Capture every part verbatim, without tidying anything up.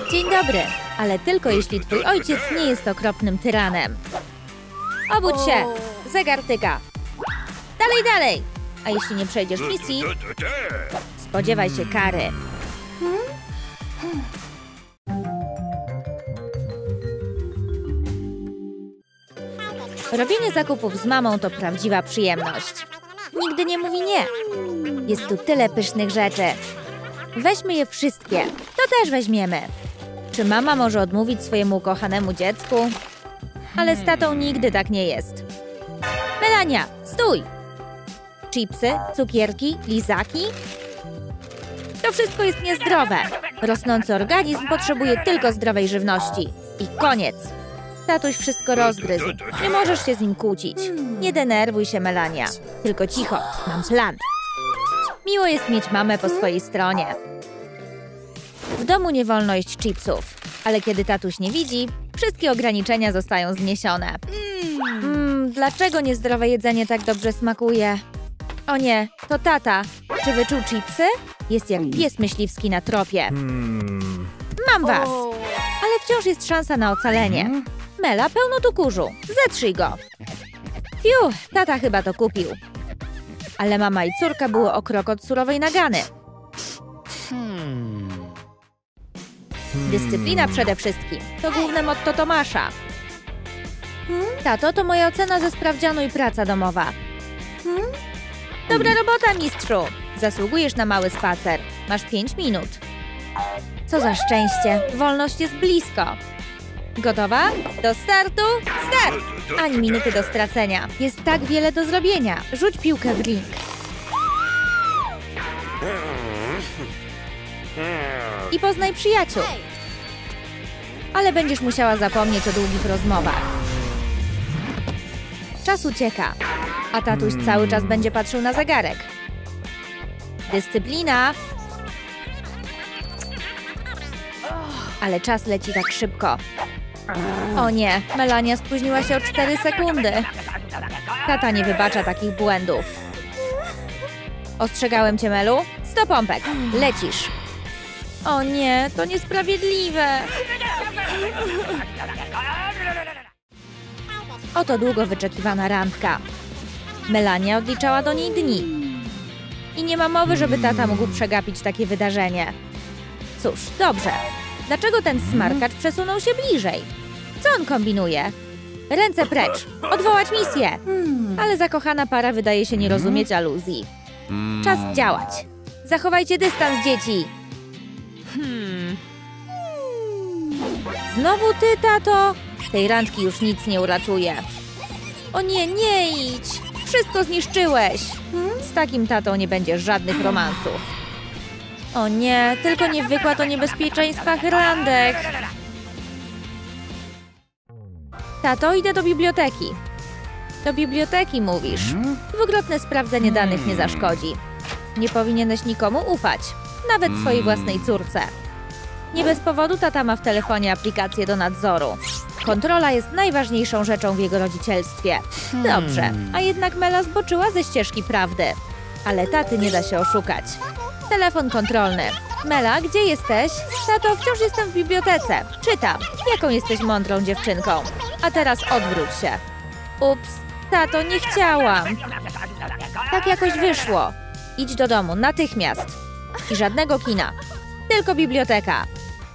Dzień dobry, ale tylko jeśli twój ojciec nie jest okropnym tyranem. Obudź się! Zegar tyka. Dalej, dalej! A jeśli nie przejdziesz misji, spodziewaj się kary. Robienie zakupów z mamą to prawdziwa przyjemność. Nigdy nie mówi nie. Jest tu tyle pysznych rzeczy. Weźmy je wszystkie. To też weźmiemy. Czy mama może odmówić swojemu ukochanemu dziecku? Ale z tatą nigdy tak nie jest. Melania, stój! Chipsy, cukierki, lizaki? To wszystko jest niezdrowe. Rosnący organizm potrzebuje tylko zdrowej żywności. I koniec. Tatuś wszystko rozgryzł. Nie możesz się z nim kłócić. Nie denerwuj się, Melania. Tylko cicho, mam plan. Miło jest mieć mamę po swojej stronie. W domu nie wolno jeść chipsów, ale kiedy tatuś nie widzi, wszystkie ograniczenia zostają zniesione. Mmm, dlaczego niezdrowe jedzenie tak dobrze smakuje? O nie, to tata. Czy wyczuł chipsy? Jest jak pies myśliwski na tropie. Mam was! Ale wciąż jest szansa na ocalenie. Mela, pełno tu kurzu. Zetrzyj go. Fiu, tata chyba to kupił. Ale mama i córka były o krok od surowej nagany. Dyscyplina przede wszystkim. To główne motto Tomasza. Tato, to moja ocena ze sprawdzianu i praca domowa. Dobra robota, mistrzu. Zasługujesz na mały spacer. Masz pięć minut. Co za szczęście. Wolność jest blisko. Gotowa? Do startu? Start! Ani minuty do stracenia. Jest tak wiele do zrobienia. Rzuć piłkę w ring. I poznaj przyjaciół. Ale będziesz musiała zapomnieć o długich rozmowach. Czas ucieka, a tatuś cały czas będzie patrzył na zegarek. Dyscyplina! Ale czas leci tak szybko. O nie, Melania spóźniła się o cztery sekundy. Tata nie wybacza takich błędów. Ostrzegałem cię, Melu. Sto pompek. Lecisz. O nie, to niesprawiedliwe. Oto długo wyczekiwana randka. Melania odliczała do niej dni. I nie ma mowy, żeby tata mógł przegapić takie wydarzenie. Cóż, dobrze. Dlaczego ten smarkacz przesunął się bliżej? Co on kombinuje? Ręce precz! Odwołać misję! Ale zakochana para wydaje się nie rozumieć aluzji. Czas działać. Zachowajcie dystans, dzieci! Znowu ty, tato? Tej randki już nic nie uratuje. O nie, nie idź! Wszystko zniszczyłeś! Z takim tatą nie będzie żadnych romansów. O nie, tylko nie wykład o niebezpieczeństwach randek. Tato, idę do biblioteki. Do biblioteki, mówisz. Dwukrotne sprawdzenie danych nie zaszkodzi. Nie powinieneś nikomu ufać, nawet swojej własnej córce. Nie bez powodu tata ma w telefonie aplikację do nadzoru. Kontrola jest najważniejszą rzeczą w jego rodzicielstwie. Dobrze, a jednak Mela zboczyła ze ścieżki prawdy. Ale taty nie da się oszukać. Telefon kontrolny. Mela, gdzie jesteś? Tato, wciąż jestem w bibliotece. Czytam. Jaką jesteś mądrą dziewczynką. A teraz odwróć się. Ups, tato, nie chciałam. Tak jakoś wyszło. Idź do domu, natychmiast. I żadnego kina. Tylko biblioteka.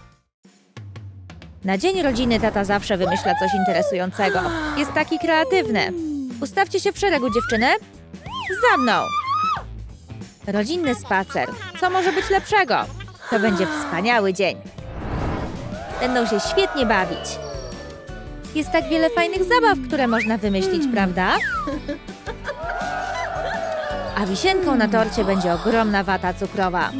Na dzień rodziny tata zawsze wymyśla coś interesującego. Jest taki kreatywny. Ustawcie się w szeregu, dziewczyny. Za mną. Rodzinny spacer. Co może być lepszego? To będzie wspaniały dzień. Będą się świetnie bawić. Jest tak wiele fajnych zabaw, które można wymyślić, prawda? A wisienką na torcie będzie ogromna wata cukrowa.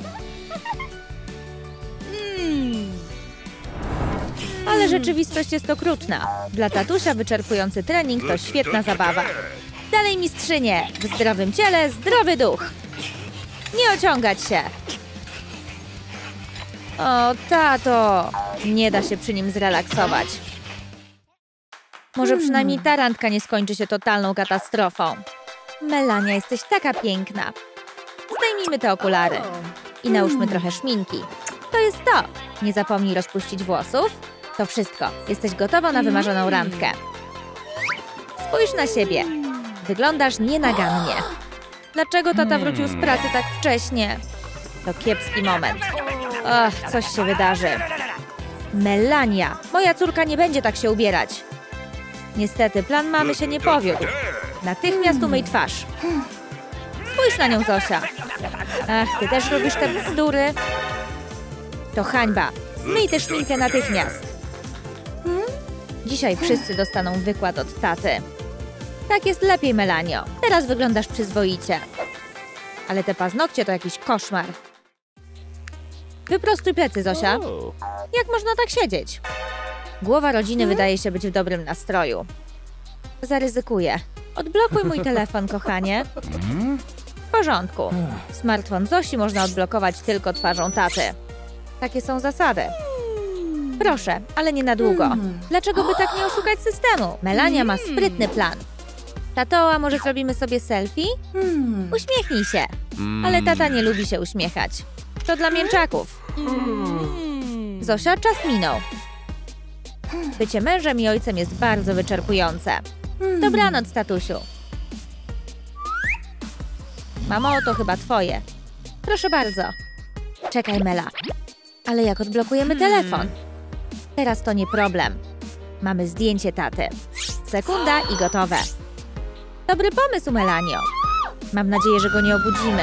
Ale rzeczywistość jest okrutna. Dla tatusia wyczerpujący trening to świetna zabawa. Dalej, mistrzynie! W zdrowym ciele zdrowy duch. Nie ociągać się. O, tato! Nie da się przy nim zrelaksować. Może przynajmniej ta randka nie skończy się totalną katastrofą. Melania, jesteś taka piękna. Zdejmijmy te okulary. I nałóżmy trochę szminki. To jest to. Nie zapomnij rozpuścić włosów. To wszystko. Jesteś gotowa na wymarzoną randkę. Spójrz na siebie. Wyglądasz nienagannie. Dlaczego tata wrócił z pracy tak wcześnie? To kiepski moment. Och, coś się wydarzy. Melania, moja córka nie będzie tak się ubierać. Niestety, plan mamy się nie powiódł. Natychmiast umyj twarz. Spójrz na nią, Zosia. Ach, ty też robisz te bzdury? To hańba. Zmyj tę szminkę natychmiast. Dzisiaj wszyscy dostaną wykład od taty. Tak jest lepiej, Melanio. Teraz wyglądasz przyzwoicie. Ale te paznokcie to jakiś koszmar. Wyprostuj plecy, Zosia. Jak można tak siedzieć? Głowa rodziny wydaje się być w dobrym nastroju. Zaryzykuję. Odblokuj mój telefon, kochanie. W porządku. Smartfon Zosi można odblokować tylko twarzą taty. Takie są zasady. Proszę, ale nie na długo. Dlaczego by tak nie oszukać systemu? Melania ma sprytny plan. Tato, a może zrobimy sobie selfie? Uśmiechnij się. Ale tata nie lubi się uśmiechać. To dla mięczaków. Zosia, czas minął. Bycie mężem i ojcem jest bardzo wyczerpujące. Dobranoc, tatusiu. Mamo, to chyba twoje. Proszę bardzo. Czekaj, Mela. Ale jak odblokujemy telefon? Teraz to nie problem. Mamy zdjęcie taty. Sekunda i gotowe. Dobry pomysł, Melanio. Mam nadzieję, że go nie obudzimy.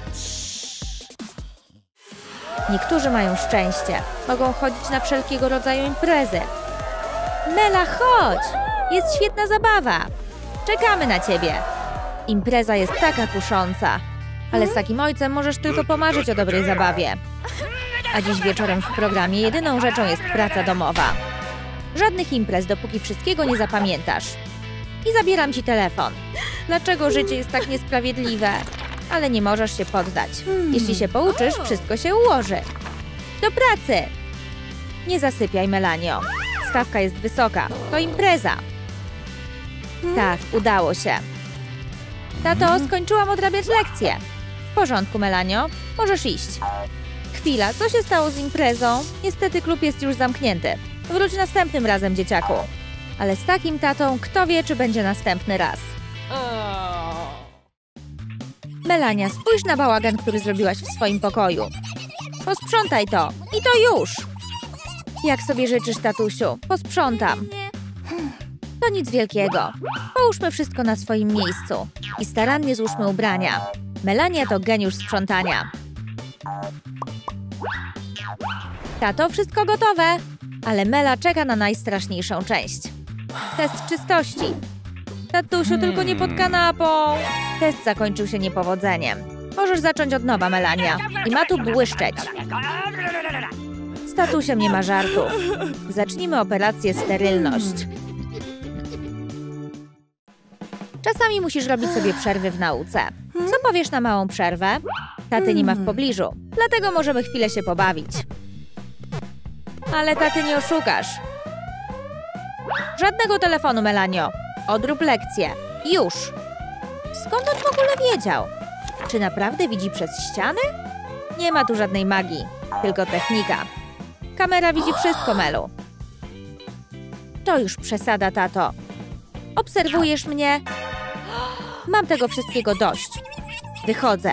Niektórzy mają szczęście. Mogą chodzić na wszelkiego rodzaju imprezy. Mela, chodź! Jest świetna zabawa. Czekamy na ciebie. Impreza jest taka kusząca. Ale z takim ojcem możesz tylko pomarzyć o dobrej zabawie. A dziś wieczorem w programie jedyną rzeczą jest praca domowa. Żadnych imprez, dopóki wszystkiego nie zapamiętasz. I zabieram ci telefon. Dlaczego życie jest tak niesprawiedliwe? Ale nie możesz się poddać. Jeśli się pouczysz, wszystko się ułoży. Do pracy! Nie zasypiaj, Melanio. Stawka jest wysoka. To impreza. Tak, udało się. Tato, skończyłam odrabiać lekcje. W porządku, Melanio. Możesz iść. Chwila, co się stało z imprezą? Niestety klub jest już zamknięty. Wróć następnym razem, dzieciaku. Ale z takim tatą, kto wie, czy będzie następny raz. Melania, spójrz na bałagan, który zrobiłaś w swoim pokoju. Posprzątaj to. I to już. Jak sobie życzysz, tatusiu? Posprzątam. To nic wielkiego. Połóżmy wszystko na swoim miejscu. I starannie złóżmy ubrania. Melania to geniusz sprzątania. Tato, wszystko gotowe. Ale Mela czeka na najstraszniejszą część. Test czystości. Tatusiu, tylko nie pod kanapą. Test zakończył się niepowodzeniem. Możesz zacząć od nowa, Melania. I ma tu błyszczeć. Z tatusiem nie ma żartów. Zacznijmy operację sterylność. Czasami musisz robić sobie przerwy w nauce. Co powiesz na małą przerwę? Taty nie ma w pobliżu, dlatego możemy chwilę się pobawić. Ale taty nie oszukasz. Żadnego telefonu, Melanio. Odrób lekcję. Już. Skąd on w ogóle wiedział? Czy naprawdę widzi przez ściany? Nie ma tu żadnej magii, tylko technika. Kamera widzi wszystko, Melu. To już przesada, tato. Obserwujesz mnie? Mam tego wszystkiego dość. Wychodzę.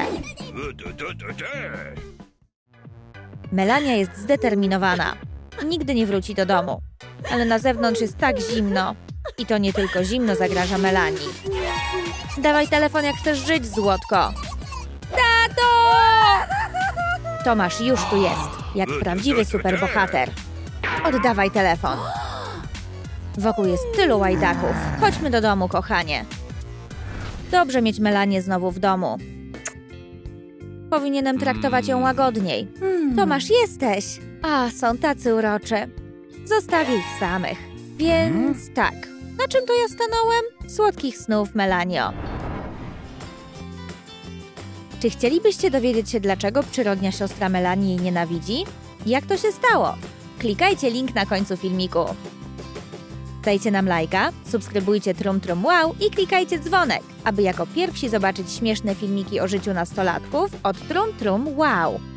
Melania jest zdeterminowana. Nigdy nie wróci do domu. Ale na zewnątrz jest tak zimno. I to nie tylko zimno zagraża Melanii. Dawaj telefon, jak chcesz żyć, złotko. Tato! Tomasz już tu jest, jak prawdziwy superbohater. Oddawaj telefon. Wokół jest tylu łajdaków. Chodźmy do domu, kochanie. Dobrze mieć Melanię znowu w domu. Powinienem traktować ją łagodniej. Tomasz, jesteś! A, są tacy uroczy. Zostawię ich samych. Więc tak. Na czym to ja stanąłem? Słodkich snów, Melanio. Czy chcielibyście dowiedzieć się, dlaczego przyrodnia siostra Melanii jej nienawidzi? Jak to się stało? Klikajcie link na końcu filmiku. Dajcie nam lajka, subskrybujcie Trum Trum Wow i klikajcie dzwonek, aby jako pierwsi zobaczyć śmieszne filmiki o życiu nastolatków od Trum Trum Wow.